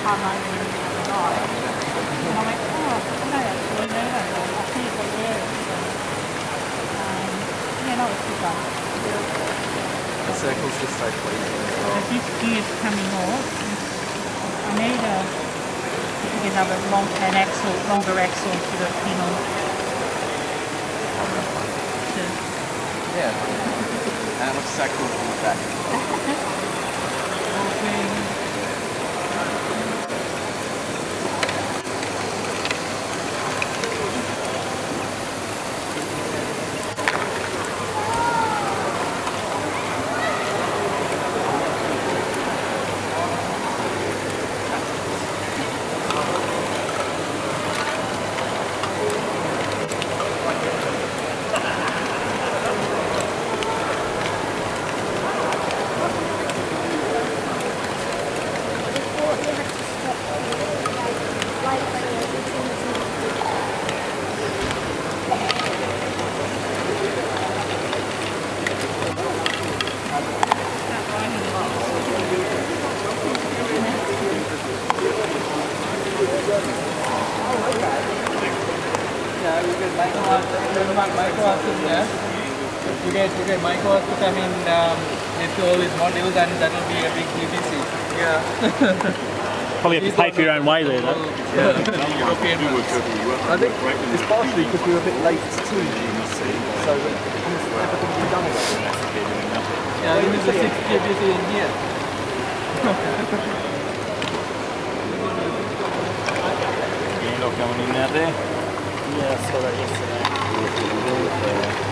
하나는 and I'm like, oh, okay, actually, no, I see it right there. So, yeah, no, it's good fun. The circle's just so pleasing as well. As this gear's coming off, I need another longer axle to the pin on. Yeah. And it looks so cool from the back. Yeah, you get micro there. You get micro to come in into all these modules, and that will be a big PVC. Yeah. Probably have to pay for your own way there, though. Yeah. I think it's partially because we were a bit late to GBC, so everything we've done already. Yeah, you use the 6 PVC in here. You're not going in out there? Yeah, I saw that yesterday.